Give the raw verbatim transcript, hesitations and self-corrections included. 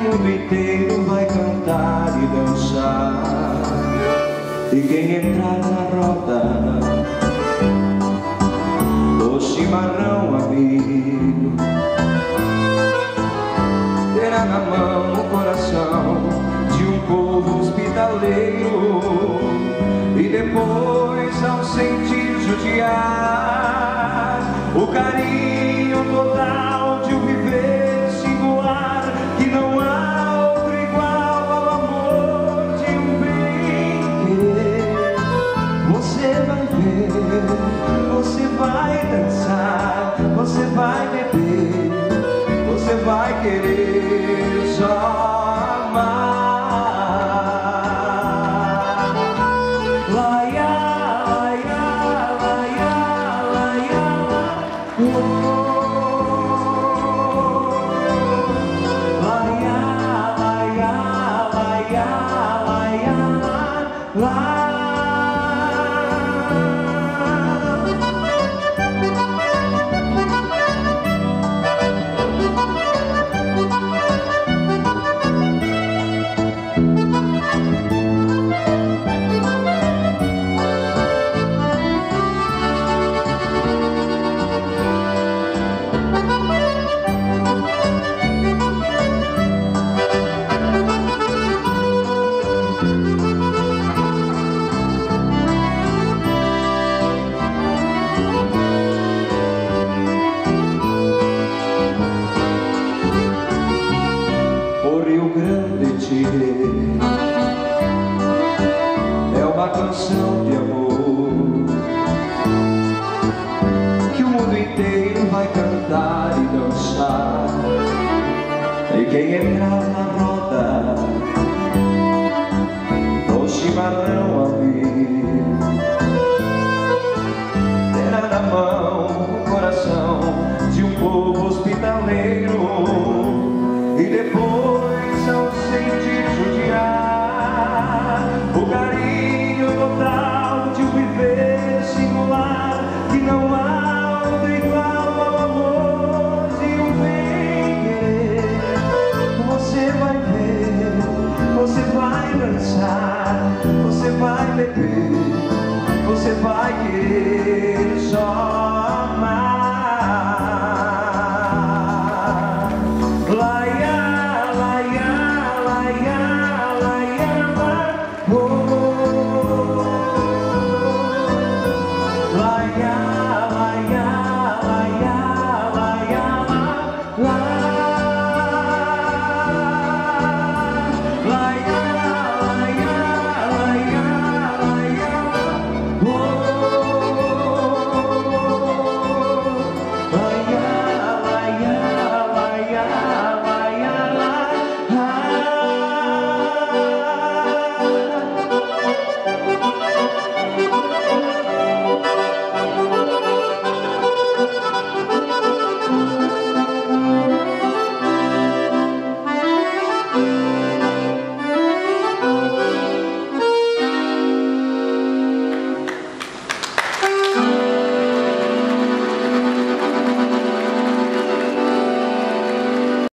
mundo inteiro vai cantar e dançar. E quem entrar na roda do chimarrão amigo terá na mão o coração de um povo hospitaleiro. E depois, ao sentir judiar o carinho total de um viver singular, que não há outro igual ao amor de um bem-querer, você vai ver, você vai dançar, você vai beber, você vai querer só amar. É uma canção de amor que o mundo inteiro vai cantar e dançar. E quem entrar na roda do chimarrão amigo terá na mão o coração de um povo hospitaleiro. E depois, ao sentir judiar o carinho total de um viver singular, que não há outro igual ao amor de um bem-querer, você vai ver, você vai dançar, você vai beber, você vai querer